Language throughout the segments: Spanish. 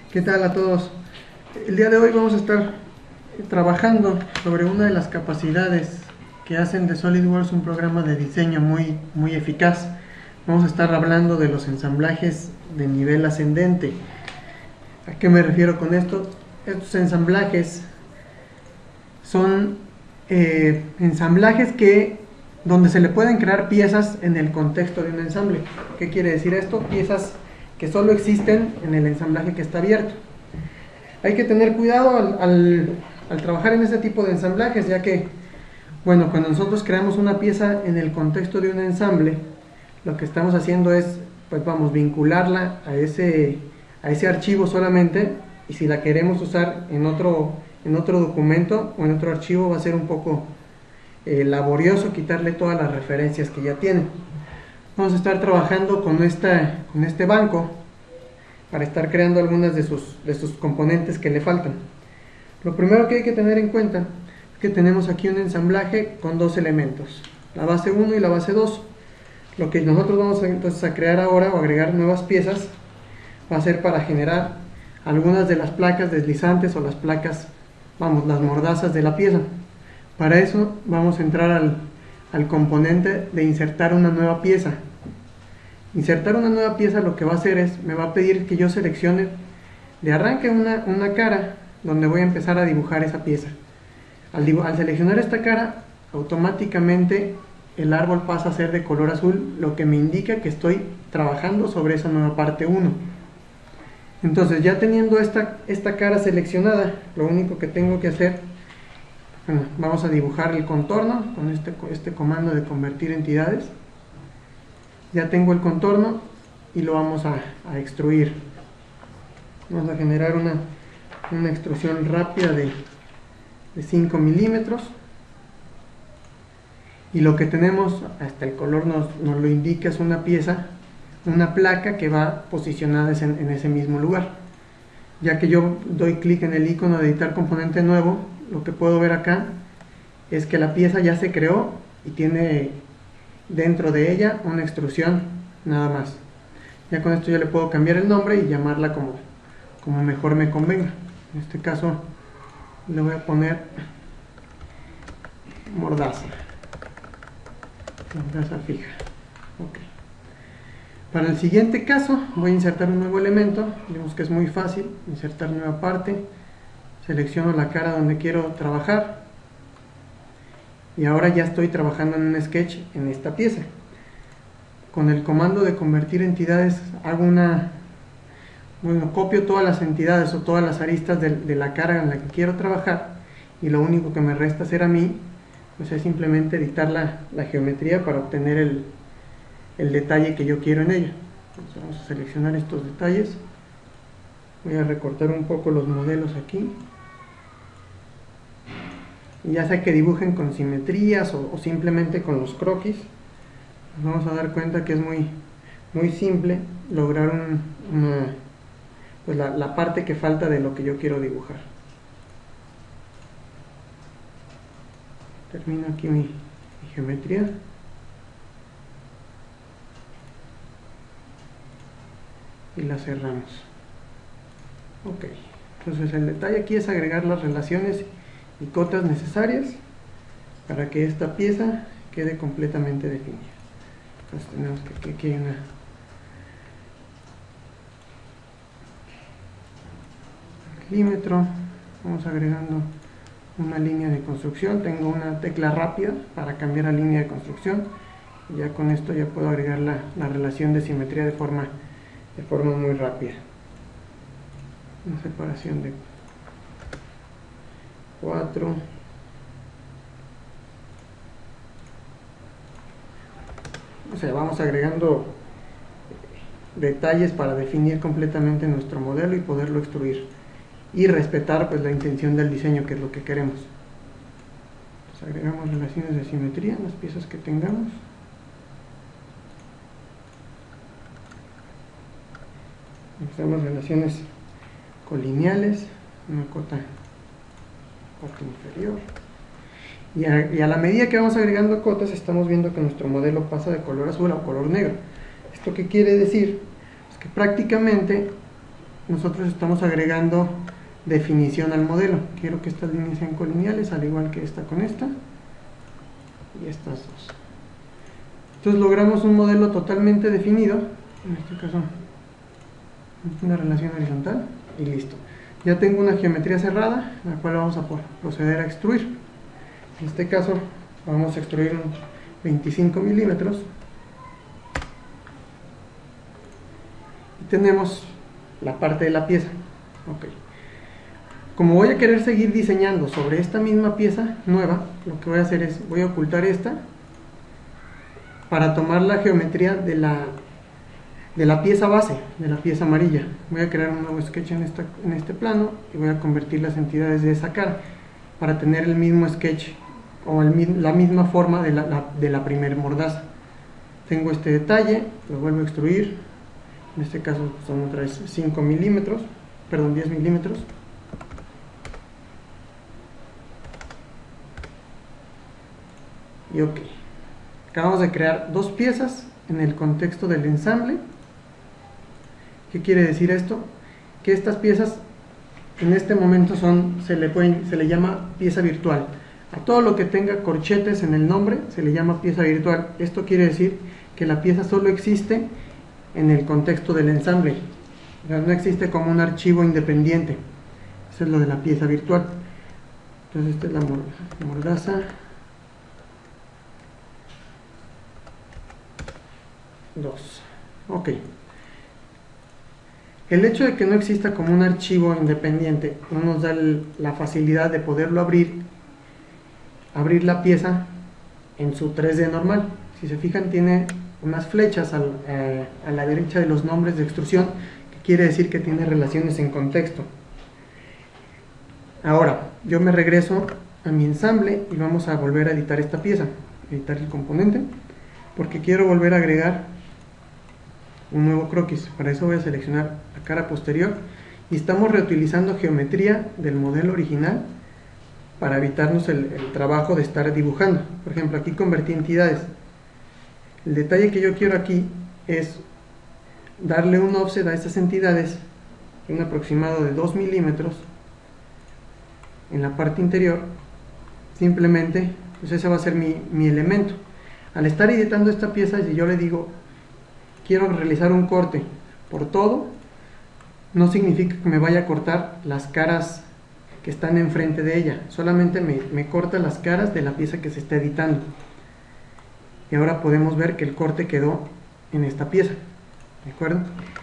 ¿Qué tal a todos? El día de hoy vamos a estar trabajando sobre una de las capacidades que hacen de SolidWorks un programa de diseño muy eficaz. Vamos a estar hablando de los ensamblajes de nivel ascendente. ¿A qué me refiero con esto? Estos ensamblajes son ensamblajes donde se le pueden crear piezas en el contexto de un ensamble. ¿Qué quiere decir esto? Piezas que solo existen en el ensamblaje que está abierto. Hay que tener cuidado al trabajar en este tipo de ensamblajes, ya que, bueno, cuando nosotros creamos una pieza en el contexto de un ensamble, lo que estamos haciendo es, pues vamos, vincularla a ese archivo solamente, y si la queremos usar en otro documento o en otro archivo va a ser un poco laborioso quitarle todas las referencias que ya tiene. Vamos a estar trabajando con este banco para estar creando algunas de sus componentes que le faltan. Lo primero que hay que tener en cuenta es que tenemos aquí un ensamblaje con dos elementos, la base 1 y la base 2. Lo que nosotros vamos entonces a crear ahora o agregar nuevas piezas va a ser para generar algunas de las placas deslizantes o las placas, vamos, las mordazas de la pieza. Para eso vamos a entrar al componente de insertar una nueva pieza. Insertar una nueva pieza lo que va a hacer es, me va a pedir que yo seleccione de arranque una cara donde voy a empezar a dibujar esa pieza. Al seleccionar esta cara, automáticamente el árbol pasa a ser de color azul, lo que me indica que estoy trabajando sobre esa nueva parte 1. Entonces, ya teniendo esta cara seleccionada, lo único que tengo que hacer, bueno, vamos a dibujar el contorno con este comando de convertir entidades. Ya tengo el contorno y lo vamos a extruir. Vamos a generar una extrusión rápida de 5 milímetros. Y lo que tenemos, hasta el color nos lo indica, es una pieza, una placa que va posicionada en ese mismo lugar. Ya que yo doy clic en el icono de editar componente nuevo, lo que puedo ver acá es que la pieza ya se creó y tiene dentro de ella una extrusión nada más. Ya con esto yo le puedo cambiar el nombre y llamarla como mejor me convenga. En este caso le voy a poner mordaza fija. Okay. Para el siguiente caso voy a insertar un nuevo elemento. Vemos que es muy fácil insertar nueva parte. Selecciono la cara donde quiero trabajar y ahora ya estoy trabajando en un sketch en esta pieza. Con el comando de convertir entidades hago copio todas las entidades o todas las aristas de la cara en la que quiero trabajar, y lo único que me resta hacer a mí pues es simplemente editar la geometría para obtener el detalle que yo quiero en ella. Entonces vamos a seleccionar estos detalles, voy a recortar un poco los modelos aquí, y ya sea que dibujen con simetrías o simplemente con los croquis, nos vamos a dar cuenta que es muy simple lograr pues la parte que falta de lo que yo quiero dibujar. Termino aquí mi geometría. Y la cerramos. Ok, entonces el detalle aquí es agregar las relaciones y cotas necesarias para que esta pieza quede completamente definida. Entonces tenemos que aquí hay un milímetro, vamos agregando una línea de construcción. Tengo una tecla rápida para cambiar la línea de construcción, y ya con esto ya puedo agregar la relación de simetría de forma muy rápida. Una separación de 4. O sea, vamos agregando detalles para definir completamente nuestro modelo y poderlo extruir y respetar pues la intención del diseño, que es lo que queremos. Entonces agregamos relaciones de simetría en las piezas que tengamos. Hacemos relaciones colineales, una cota inferior, y a la medida que vamos agregando cotas estamos viendo que nuestro modelo pasa de color azul a color negro. ¿Esto qué quiere decir? Es que prácticamente nosotros estamos agregando definición al modelo. Quiero que estas líneas sean colineales, al igual que esta con esta y estas dos. Entonces logramos un modelo totalmente definido, en este caso una relación horizontal, y listo. Ya tengo una geometría cerrada, la cual vamos a proceder a extruir. En este caso vamos a extruir un 25 milímetros y tenemos la parte de la pieza. Ok. Como voy a querer seguir diseñando sobre esta misma pieza nueva, lo que voy a hacer es, voy a ocultar esta para tomar la geometría de la pieza base, de la pieza amarilla. Voy a crear un nuevo sketch en este plano y voy a convertir las entidades de esa cara para tener el mismo sketch o la misma forma de la primer mordaza. Tengo este detalle, lo vuelvo a extruir, en este caso son otra vez 5 milímetros, perdón, 10 milímetros. Y ok, acabamos de crear dos piezas en el contexto del ensamble. ¿Qué quiere decir esto? Que estas piezas en este momento se le llama pieza virtual. A todo lo que tenga corchetes en el nombre se le llama pieza virtual. Esto quiere decir que la pieza solo existe en el contexto del ensamble. O sea, no existe como un archivo independiente. Eso es lo de la pieza virtual. Entonces esta es la mordaza 2. Ok. El hecho de que no exista como un archivo independiente no nos da la facilidad de poderlo abrir la pieza en su 3D normal. Si se fijan, tiene unas flechas a la derecha de los nombres de extrusión, que quiere decir que tiene relaciones en contexto. Ahora, yo me regreso a mi ensamble y vamos a volver a editar esta pieza, editar el componente, porque quiero volver a agregar un nuevo croquis. Para eso voy a seleccionar la cara posterior y estamos reutilizando geometría del modelo original para evitarnos el trabajo de estar dibujando. Por ejemplo, aquí convertí entidades. El detalle que yo quiero aquí es darle un offset a estas entidades, un aproximado de 2 milímetros en la parte interior. Simplemente, pues ese va a ser mi elemento. Al estar editando esta pieza, si yo le digo quiero realizar un corte por todo, no significa que me vaya a cortar las caras que están enfrente de ella, solamente me corta las caras de la pieza que se está editando. Y ahora podemos ver que el corte quedó en esta pieza, ¿de acuerdo?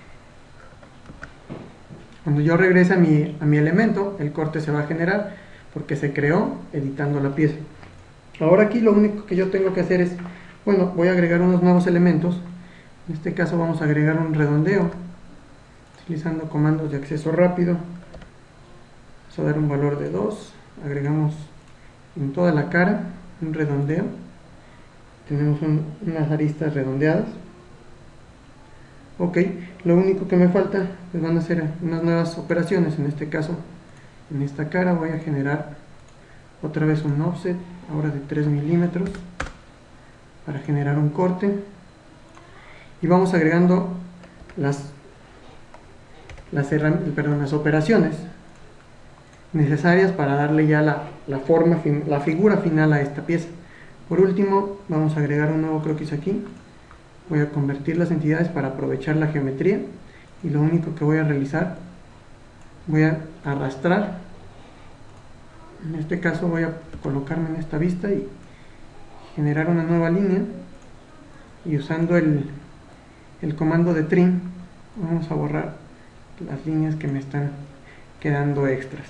Cuando yo regrese a mi elemento, el corte se va a generar porque se creó editando la pieza. Ahora aquí lo único que yo tengo que hacer es, bueno, voy a agregar unos nuevos elementos. En este caso vamos a agregar un redondeo utilizando comandos de acceso rápido. Vamos a dar un valor de 2, agregamos en toda la cara un redondeo, tenemos unas aristas redondeadas. Ok, lo único que me falta pues van a ser unas nuevas operaciones. En este caso, en esta cara voy a generar otra vez un offset, ahora de 3 milímetros, para generar un corte. Y vamos agregando las operaciones necesarias para darle ya la figura final a esta pieza. Por último, vamos a agregar un nuevo croquis aquí. Voy a convertir las entidades para aprovechar la geometría, y lo único que voy a realizar, voy a arrastrar. En este caso voy a colocarme en esta vista y generar una nueva línea, y usando el comando de trim vamos a borrar las líneas que me están quedando extras.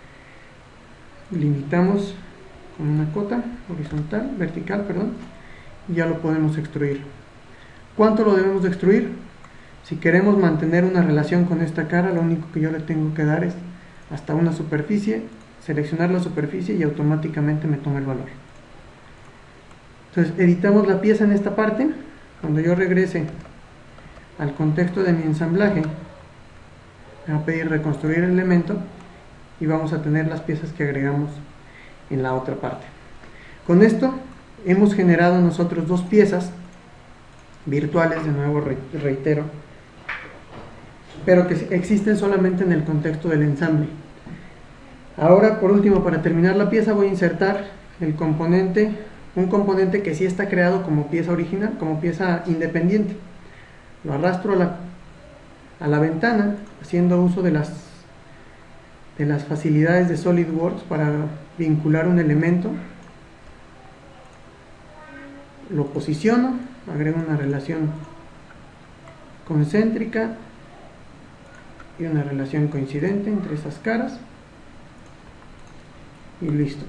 Limitamos con una cota vertical, y ya lo podemos extruir. ¿Cuánto lo debemos de extruir? Si queremos mantener una relación con esta cara, lo único que yo le tengo que dar es hasta una superficie, seleccionar la superficie y automáticamente me toma el valor. Entonces editamos la pieza en esta parte. Cuando yo regrese al contexto de mi ensamblaje, me va a pedir reconstruir el elemento y vamos a tener las piezas que agregamos en la otra parte. Con esto hemos generado nosotros dos piezas virtuales, de nuevo reitero, pero que existen solamente en el contexto del ensamble. Ahora, por último, para terminar la pieza, voy a insertar el componente, un componente que sí está creado como pieza original, como pieza independiente. Lo arrastro a la ventana, haciendo uso de las facilidades de SolidWorks para vincular un elemento. Lo posiciono, agrego una relación concéntrica y una relación coincidente entre esas caras y listo.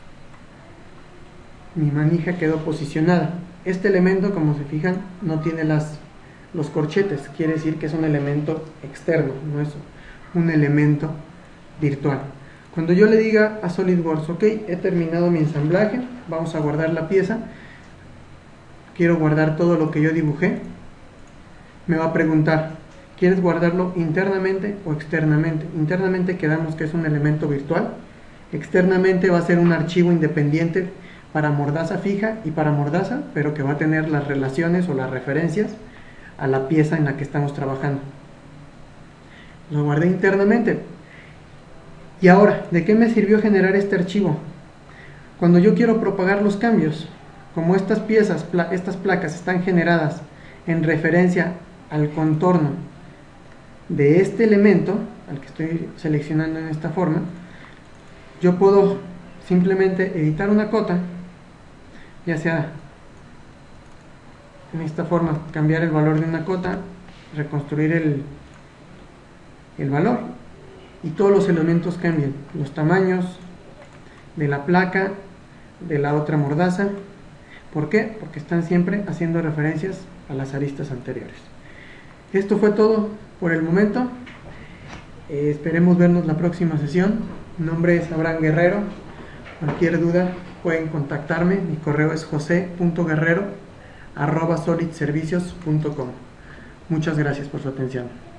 Mi manija quedó posicionada. Este elemento, como se fijan, no tiene los corchetes, quiere decir que es un elemento externo, no es un elemento virtual. Cuando yo le diga a SolidWorks, ok, he terminado mi ensamblaje, vamos a guardar la pieza, quiero guardar todo lo que yo dibujé, me va a preguntar, ¿quieres guardarlo internamente o externamente? Internamente quedamos que es un elemento virtual, externamente va a ser un archivo independiente para mordaza fija y para mordaza, pero que va a tener las relaciones o las referencias a la pieza en la que estamos trabajando. Lo guardé internamente. Y ahora, ¿de qué me sirvió generar este archivo? Cuando yo quiero propagar los cambios, como estas piezas, estas placas están generadas en referencia al contorno de este elemento, al que estoy seleccionando en esta forma, yo puedo simplemente editar una cota, ya sea en esta forma, cambiar el valor de una cota, reconstruir el valor, y todos los elementos cambian, los tamaños de la placa, de la otra mordaza. ¿Por qué? Porque están siempre haciendo referencias a las aristas anteriores. Esto fue todo por el momento. Esperemos vernos la próxima sesión. Mi nombre es Abraham Guerrero. Cualquier duda pueden contactarme. Mi correo es jose.guerrero@solidservicios.com. Muchas gracias por su atención.